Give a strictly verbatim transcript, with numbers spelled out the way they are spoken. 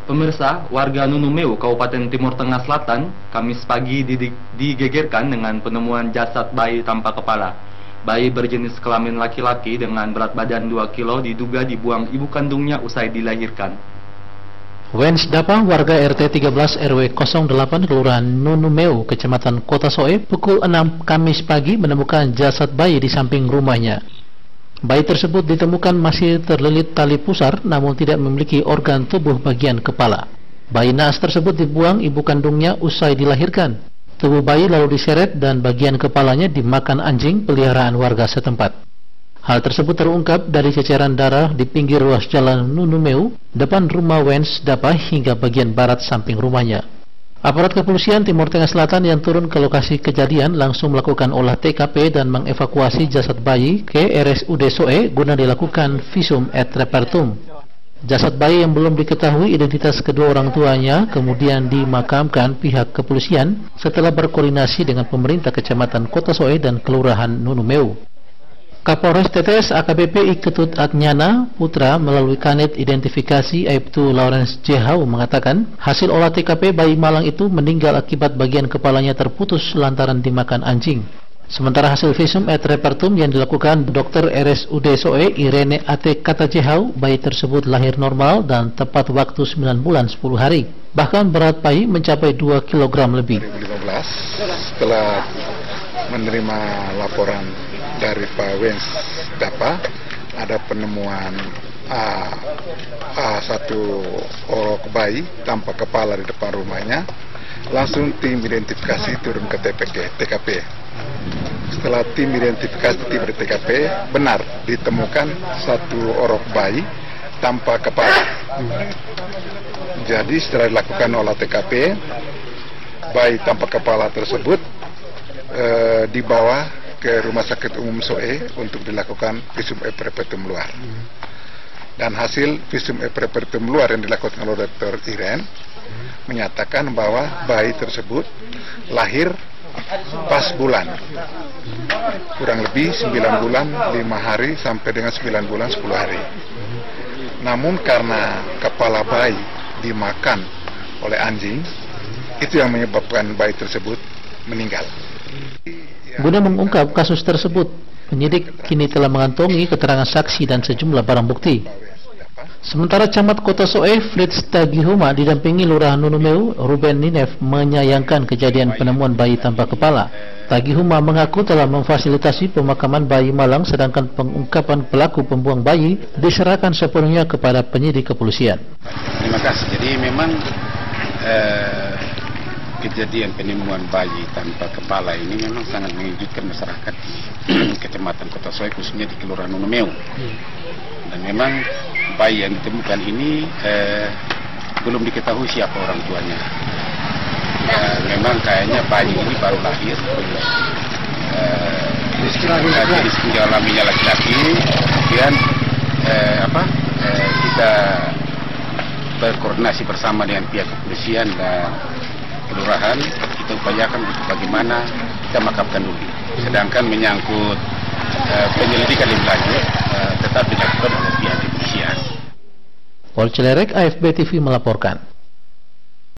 Pemirsa, warga Nunumeu, Kabupaten Timur Tengah Selatan, Kamis pagi digegerkan dengan penemuan jasad bayi tanpa kepala. Bayi berjenis kelamin laki-laki dengan berat badan dua kilo diduga dibuang ibu kandungnya usai dilahirkan. Wens Dapa, warga R T tiga belas R W nol delapan Kelurahan Nunumeu, Kecamatan Kota Soe, pukul enam Kamis pagi menemukan jasad bayi di samping rumahnya. Bayi tersebut ditemukan masih terlilit tali pusar namun tidak memiliki organ tubuh bagian kepala. Bayi naas tersebut dibuang ibu kandungnya usai dilahirkan. Tubuh bayi lalu diseret dan bagian kepalanya dimakan anjing peliharaan warga setempat. Hal tersebut terungkap dari ceceran darah di pinggir ruas jalan Nunumeu, depan rumah Wens Dapa hingga bagian barat samping rumahnya. Aparat kepolisian Timur Tengah Selatan yang turun ke lokasi kejadian langsung melakukan olah T K P dan mengevakuasi jasad bayi ke R S U D Soe guna dilakukan visum et repertum. Jasad bayi yang belum diketahui identitas kedua orang tuanya kemudian dimakamkan pihak kepolisian setelah berkoordinasi dengan pemerintah Kecamatan Kota Soe dan Kelurahan Nunumeu. Kapolres T T S A K B P I Ketut Adnyana Putra melalui kanit identifikasi Aibtu Lawrence Jehau mengatakan hasil olah T K P bayi malang itu meninggal akibat bagian kepalanya terputus lantaran dimakan anjing. Sementara hasil visum et repertum yang dilakukan dokter R S U D Soe Irene Ate kata Jehau, bayi tersebut lahir normal dan tepat waktu sembilan bulan sepuluh hari. Bahkan berat bayi mencapai dua kilogram lebih. dua ribu lima belas setelah menerima laporan dari Pak Wens Dapa ada penemuan uh, uh, satu orok bayi tanpa kepala di depan rumahnya. Langsung tim identifikasi turun ke T K P. Setelah tim identifikasi tiba di T K P, benar ditemukan satu orok bayi tanpa kepala. Jadi setelah dilakukan olah T K P, bayi tanpa kepala tersebut uh, dibawa ke Rumah Sakit Umum Soe untuk dilakukan visum et repertum luar. Dan hasil visum et repertum luar yang dilakukan oleh dokter Irene menyatakan bahwa bayi tersebut lahir pas bulan, kurang lebih sembilan bulan lima hari sampai dengan sembilan bulan sepuluh hari. Namun karena kepala bayi dimakan oleh anjing, itu yang menyebabkan bayi tersebut meninggal. Guna mengungkap kasus tersebut, penyidik kini telah mengantongi keterangan saksi dan sejumlah barang bukti. Sementara Camat Kota Soe, Fritz Tagihuma didampingi Lurah Nunumeu, Ruben Ninef menyayangkan kejadian penemuan bayi tanpa kepala. Tagihuma mengaku telah memfasilitasi pemakaman bayi malang sedangkan pengungkapan pelaku pembuang bayi diserahkan sepenuhnya kepada penyidik kepolisian. Terima kasih. Jadi memang eh... kejadian penemuan bayi tanpa kepala ini memang sangat mengejutkan masyarakat di Kecamatan Kota Soe, khususnya di Kelurahan Nunumeu. Dan memang bayi yang ditemukan ini eh, belum diketahui siapa orang tuanya. Eh, memang kayaknya bayi ini baru lahir, eh, jadi kelaminnya laki-laki. Kemudian eh, apa? Eh, kita berkoordinasi bersama dengan pihak kepolisian dan kelurahan, kita upayakan untuk bagaimana kita makamkan dulu. Sedangkan menyangkut uh, penyelidikan lebih lanjut uh, tetap dilakukan oleh pihak kepolisian. Pol Cilerek, A F B T V melaporkan.